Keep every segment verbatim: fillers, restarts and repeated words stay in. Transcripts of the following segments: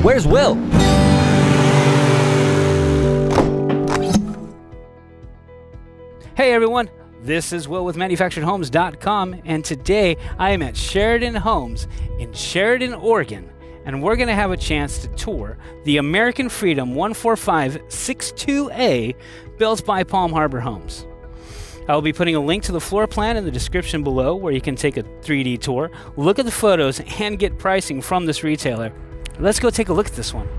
Where's Will? Hey everyone, this is Will with manufactured homes dot com, and today I am at Sheridan Homes in Sheridan, Oregon, and we're going to have a chance to tour the American Freedom one four five six two A built by Palm Harbor Homes. I will be putting a link to the floor plan in the description below where you can take a three D tour, look at the photos, and get pricing from this retailer. Let's go take a look at this one.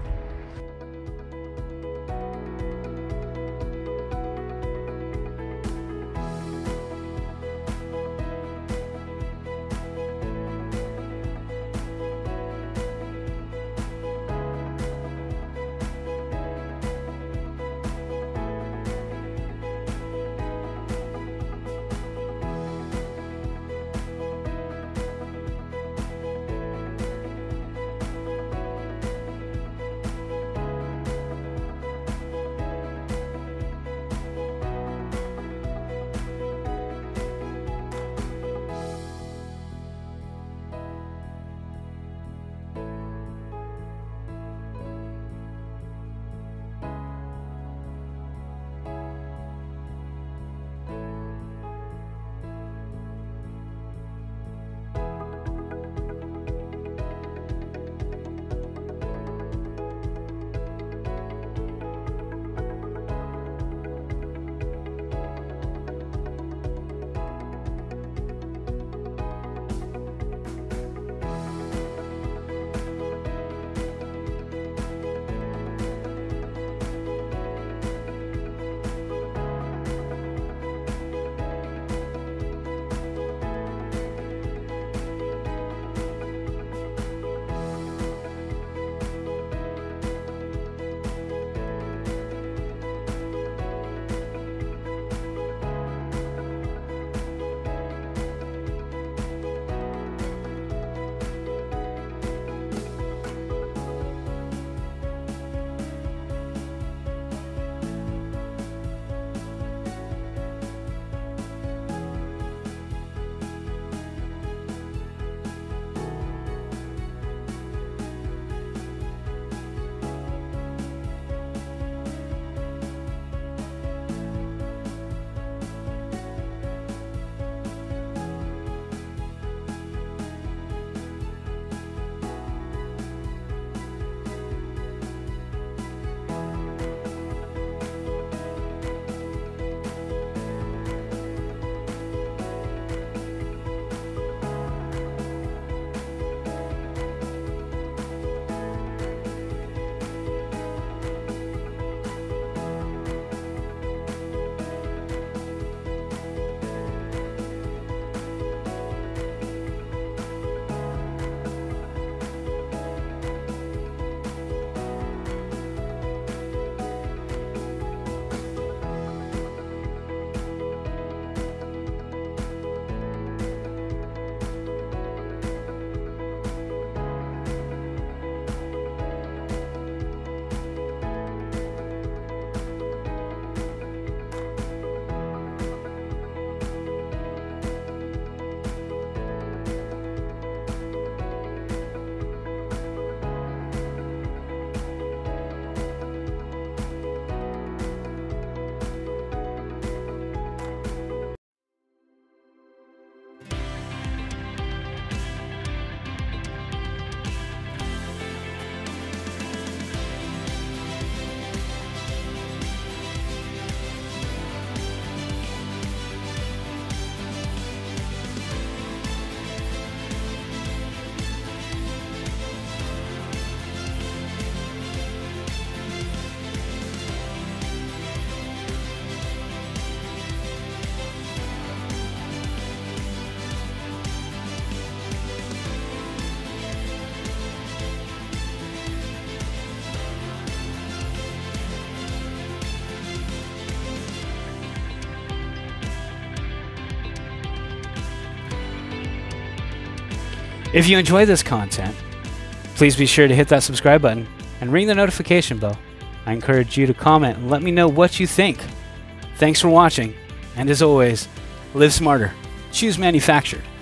If you enjoy this content, please be sure to hit that subscribe button and ring the notification bell. I encourage you to comment and let me know what you think. Thanks for watching, and as always, live smarter, choose manufactured.